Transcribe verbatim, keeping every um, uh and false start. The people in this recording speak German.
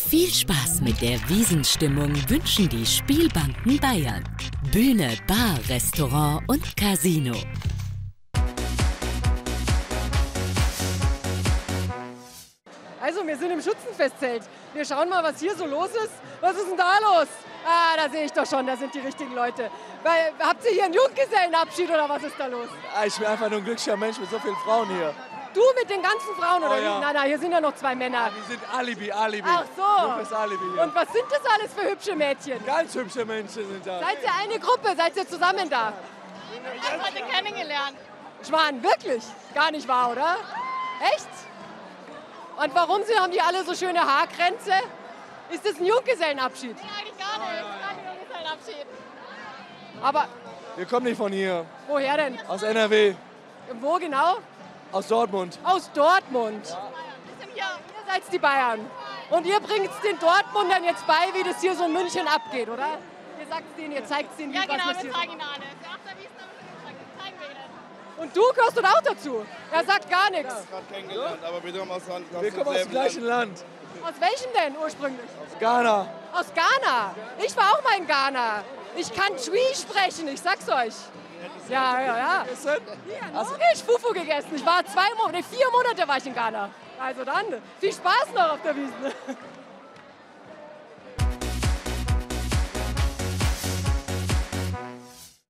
Viel Spaß mit der Wiesenstimmung wünschen die Spielbanken Bayern. Bühne, Bar, Restaurant und Casino. Also, wir sind im Schützenfestzelt. Wir schauen mal, was hier so los ist. Was ist denn da los? Ah, da sehe ich doch schon, da sind die richtigen Leute. Weil, habt ihr hier einen Junggesellenabschied oder was ist da los? Ich bin einfach nur ein glücklicher Mensch mit so vielen Frauen hier. Du mit den ganzen Frauen oder Oh, wie? ja. Nein, nein, hier sind ja noch zwei Männer. Die sind Alibi, Alibi. Ach so. Junges Alibi hier. Und was sind das alles für hübsche Mädchen? Ganz hübsche Menschen sind da. Seid ihr eine Gruppe? Seid ihr zusammen da? Ich habe heute kennengelernt. Schwan, wirklich? Gar nicht wahr, oder? Echt? Und warum sie, haben die alle so schöne Haarkränze? Ist das ein Junggesellenabschied? Nee, eigentlich gar nicht. Das ist ein Junggesellenabschied. Aber Wir kommen nicht von hier. woher denn? Aus N R W. Wo genau? Aus Dortmund. Aus Dortmund. Wir sind hier. Ihr seid die Bayern. Und ihr bringt es den Dortmundern jetzt bei, wie das hier so in München abgeht, oder? Ihr sagt es denen, ihr zeigt es denen, wie Ja, was genau, wir passiert. zeigen Ihnen alles. Nach der Wiesn haben wir zeigen wir Ihnen. Und du gehörst dort auch dazu? Er sagt gar nichts. gerade kennengelernt, aber wir kommen aus, aus Wir kommen aus dem gleichen Land. Aus welchem denn ursprünglich? Aus Ghana. Aus Ghana. Ich war auch mal in Ghana. Ich kann Twi sprechen, ich sag's euch. Ja, ja, ja. Ja, noch nicht Fufu gegessen. Ich war zwei Monate, nee, vier Monate war ich in Ghana. Also dann, viel Spaß noch auf der Wiesn.